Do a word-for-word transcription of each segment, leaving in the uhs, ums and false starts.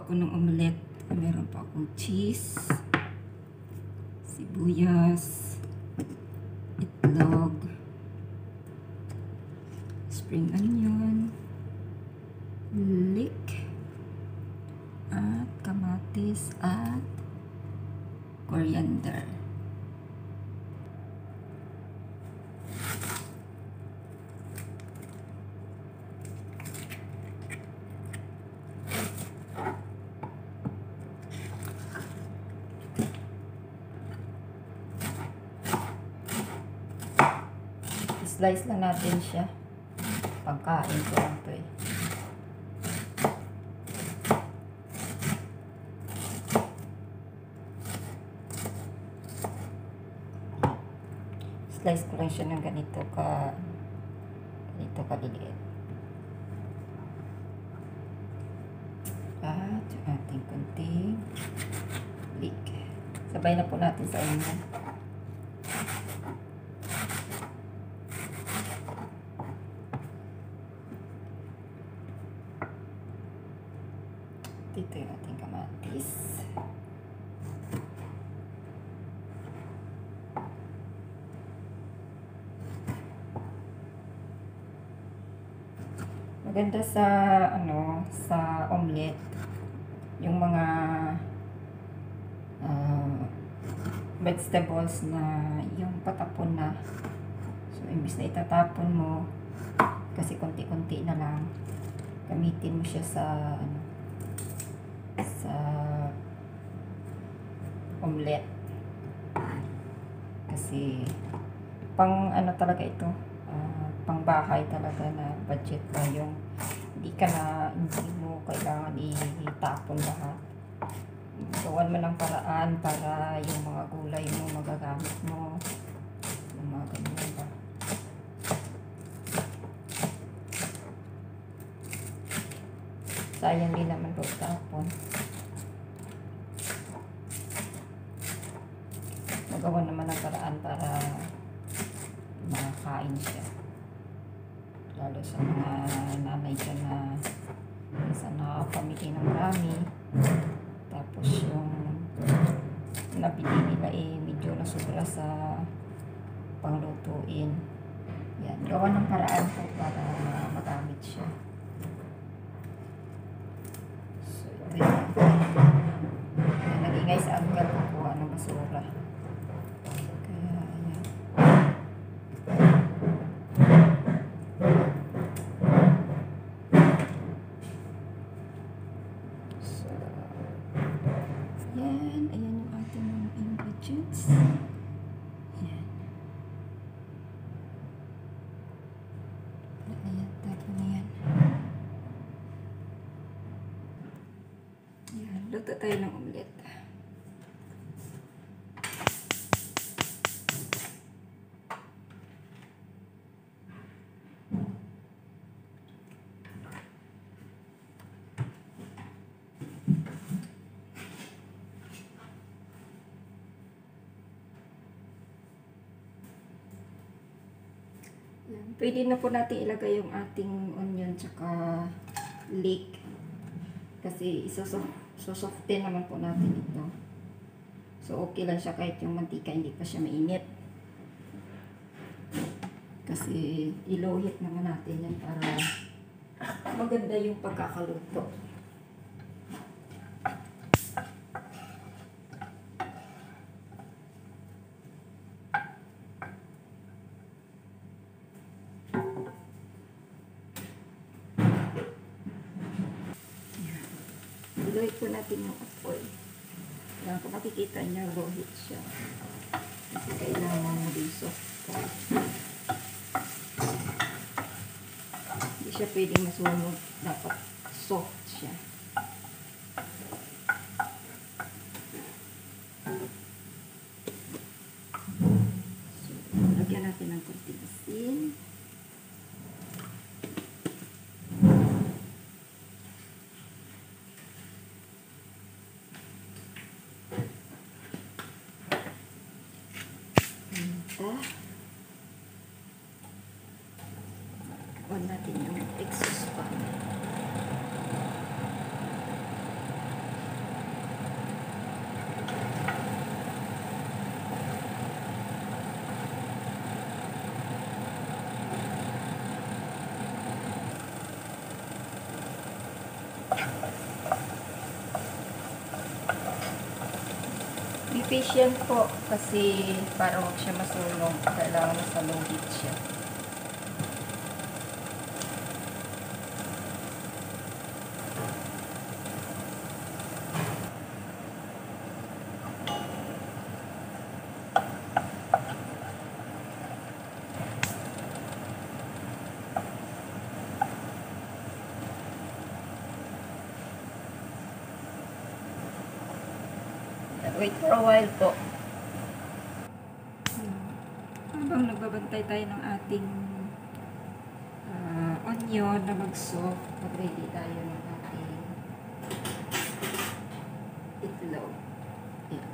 ako ng omelette. Meron pa akong cheese, sibuyas, itlog, spring onion, leek, at kamatis at coriander. Slice lang natin siya. Pagkain ko lang ito eh. Slice ko lang siya ng ganito ka ganito kaliliit. At yung ating kunting leek. Sabay na po natin sa inyo. Dito yung ating kamatis. Maganda sa ano sa omelette yung mga uh, vegetables na yung patapon na. So imbis na itatapon mo kasi konti-konti na lang, gamitin mo siya sa ano, sa omelette kasi pang ano talaga ito, uh, pang bahay talaga na budget pa yung hindi ka na hindi mo kailangan itapon lahat. Gawan mo ng paraan para yung mga gulay mo magagamit mo, yung mga ganyan ba. Sayang din naman po tapon. Magawa naman ng paraan para makakain siya. Lalo sa mga nanay dyan na isa nakapamili ng marami. Tapos yung nabili nila eh medyo nasobra sa panglutuin. Yan, gawa ng paraan po para magamit siya. Nagingay sa anggal ko kuha ng basura. Kaya ayan. So ayan, ayan yung ating mga ingredients. Ayan. Ayan, tapos na yan. Ayan, luto tayo ng omelette. Pwede na po natin ilagay yung ating onion tsaka leek. Kasi isosoften naman po natin ito. So okay lang siya kahit yung mantika hindi pa siya mainit. Kasi iluhit naman natin yan para maganda yung pagkakaluto. Iluhit po natin yung apoy. Kaya kung makikita niyo, luhit siya. Kasi kailangan mo din soft. Hindi siya pwedeng masunog. Dapat soft siya. So, lagyan natin ng konting asin. On natin yung exhaust fan. Be patient po kasi para huwag siya masunog, kailangan nasa low heat siya. Wait for a while po. Habang nagbabantay tayo ng ating uh, onion na mag-soft, mag-ready tayo ng ating itlog. Ayan.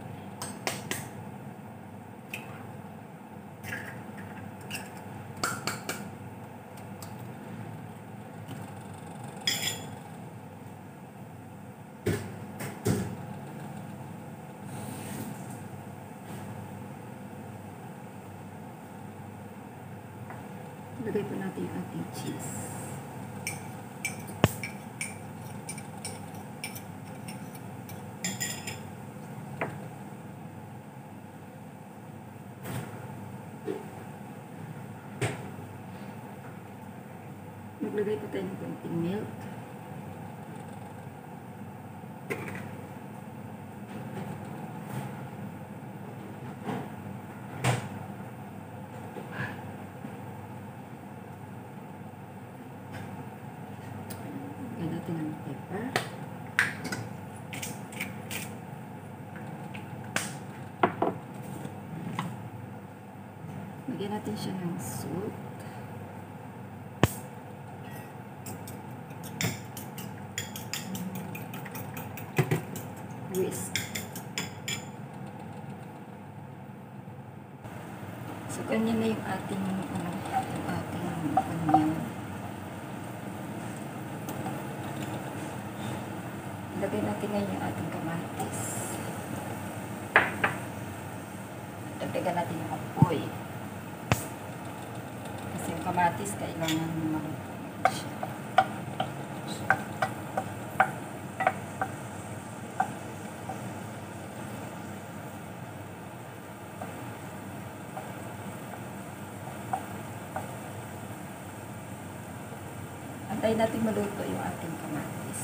Lagay po natin yung ating cheese. Maglagay po tayo ng konting milk. Natin ng pepper. Lagyan natin siya ng salt. Whisk. So, ganyan na yung ating ano, yung ating onion. Ilagay natin ngayon yung ating kamatis. Dagdagan natin yung apoy. Kasi yung kamatis kailangan maluto siya. Antayin natin maluto yung ating kamatis.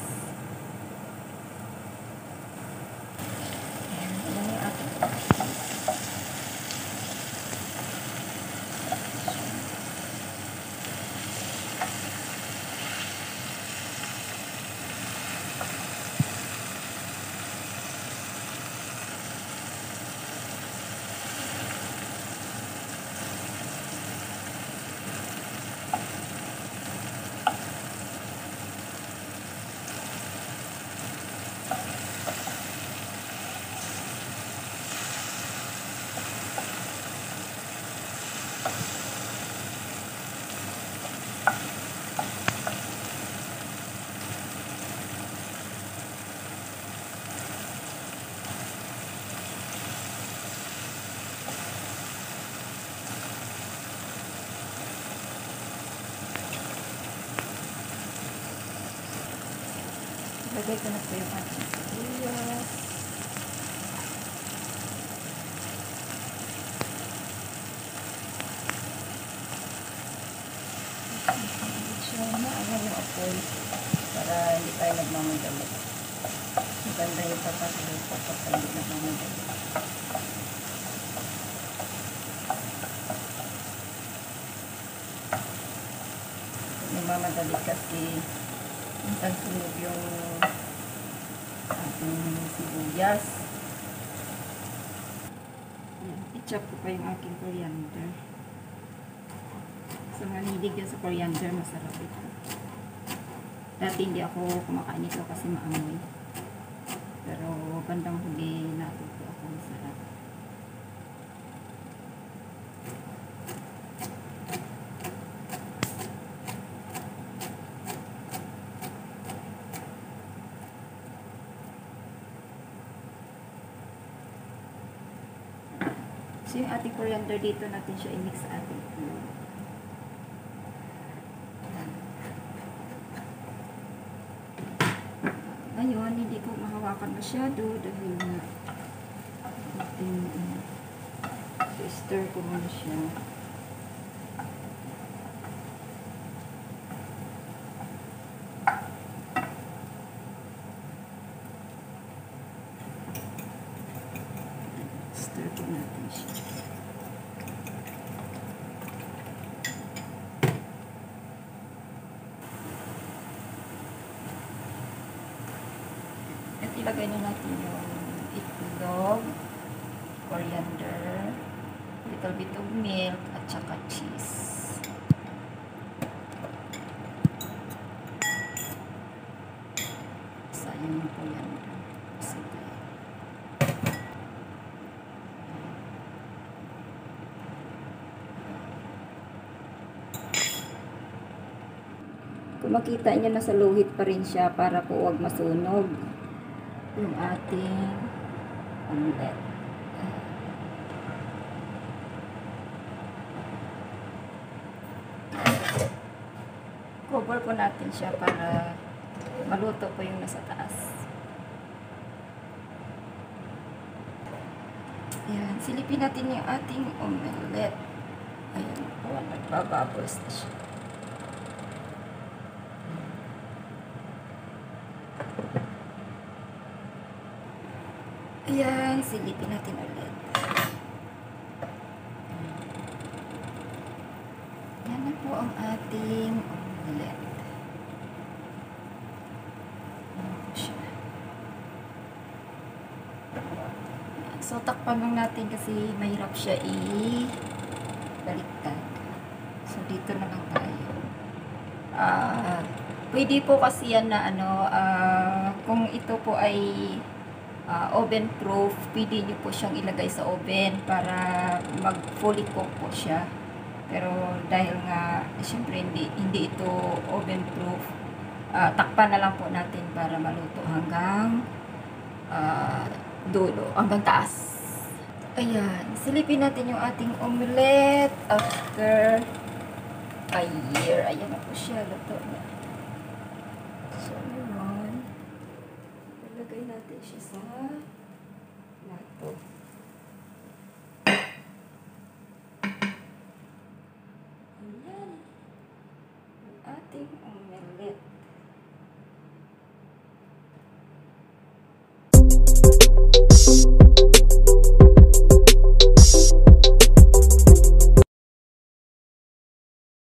Lagay ko na po yung ating sibuyas. Siya na ano yung apoy para hindi tayo nagmamadali. Maganda yung pagkakaluto kapag hindi nagmamadali. Nagmamadali kasi minsan sunog yung ating sibuyas. I-chop ko pa yung aking coriander. Sa mga hilig yan sa coriander, masarap ito. Dati hindi ako kumakain ito kasi maamoy. Pero bandang huli natuto ako, masarap. So yung ating coriander dito natin siya i-mix sa ating itlog. Ngayon, hindi ko mahawakan masyado dahil natin. So, stir ko muna siya. Stir ko natin siya. At ilagay na natin yung itlog, coriander, little bit of milk, at saka cheese. Sayang yung coriander. Sige. Kung makita niyo, nasa luhit pa rin siya para po huwag masunog yung ating omelette. Cover po natin siya para maluto po yung nasa taas. Ayan, silipin natin yung ating omelette. Ayan po, nagbabubbles na siya. Ayan, silipin natin ulit. Yan na po ang ating omelette. So, takpan lang natin kasi mahirap siya i-baliktad. So, dito na lang tayo. Ah, uh, pwede po kasi yan na ano, uh, kung ito po ay uh, oven proof, pwede nyo po siyang ilagay sa oven para mag fully cook po siya. Pero dahil nga, syempre hindi, hindi ito oven proof, uh, takpan na lang po natin para maluto hanggang uh, dulo, hanggang taas. Ayan, silipin natin yung ating omelette after a year. Ayan na po siya, luto na. So, yun. Ilagay natin siya sa plato. Ayan. Ang ating omelette.